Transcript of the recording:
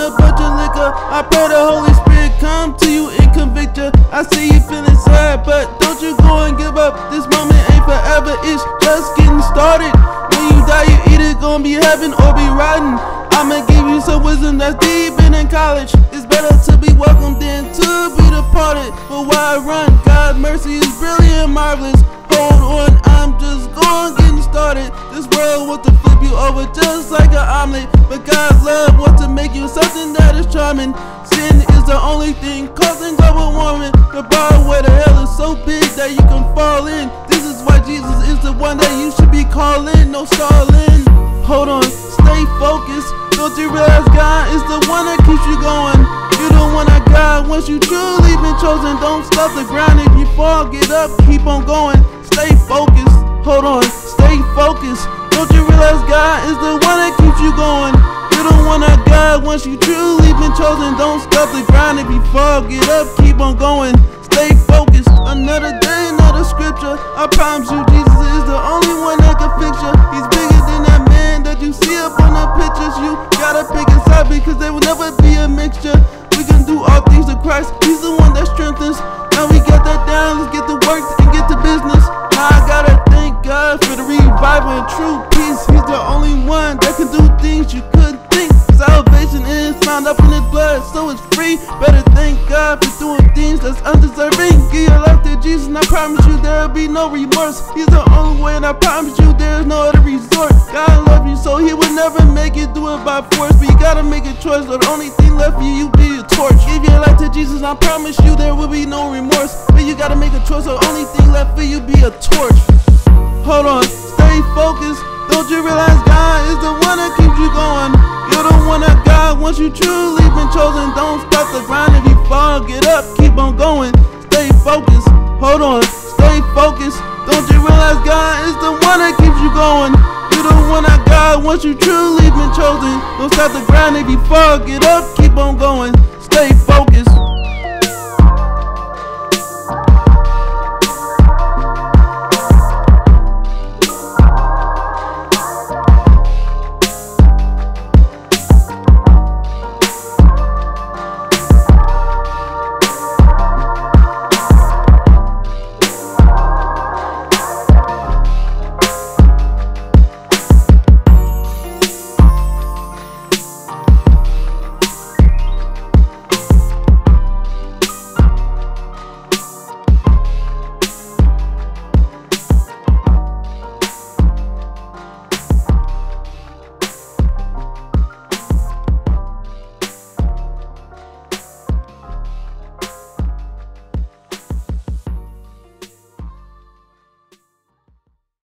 a bunch of liquor. I pray the Holy Spirit come to you and convict you. I see you feeling sad, but don't you go and give up. This moment ain't forever, it's just getting started. When you die, you either gonna be heaven or be rotten. I'ma give you some wisdom that's deep in college. It's better to be welcomed than to be departed. But why run? God's mercy is brilliant and marvelous. Hold on, I'm just getting started. This world wants to flip you over just like an omelet, but God's love wants to make you something that is charming. Sin is the only thing causing global warming. The broadway to hell is so big that you can fall in. This is why Jesus is the one that you should be calling, no stalling. Hold on, stay focused. Don't you realize God is the one that keeps you going? You're the one that God once you truly been chosen. Don't stop the grind. If you fall, get up, keep on going. Stay focused. Hold on, stay focused. Don't you realize God is the one that keeps you going? You're the one that God once you truly been chosen. Don't stop the grind. If you fall, get up, keep on going. Stay focused. Another day, another scripture. I promise you, Jesus is the only one that can fix you. He's bigger than that man that you see up on the pictures. You gotta pick a side because there will never be a mixture. We can do all things to Christ. He's the one that strengthens. Now we got that down. Let's get to work and get to business. Now I gotta thank God for the revival and true peace. He's the only one that can do things you couldn't think. Salvation is found up in His blood, so it's free. Better thank God for doing things that's undeserving. Give your life to Jesus, and I promise you there'll be no remorse. He's the only way, and I promise you there's no other resort. God loves you, so He would never make you do it by force. But you gotta make a choice, so the only thing left for you be a torch. Give your life to Jesus, and I promise you there will be no remorse. But you gotta make a choice, so the only thing left for you be a torch. Hold on, stay focused. Don't you realize God is the one that keeps you going? You're the one that God once you truly been chosen. Don't stop the grind. If you fall, get up, keep on going. Stay focused. Hold on, stay focused. Don't you realize God is the one that keeps you going? You're the one that God once you truly been chosen. Don't stop the grind. If you fall, get up, keep on going. Stay focused.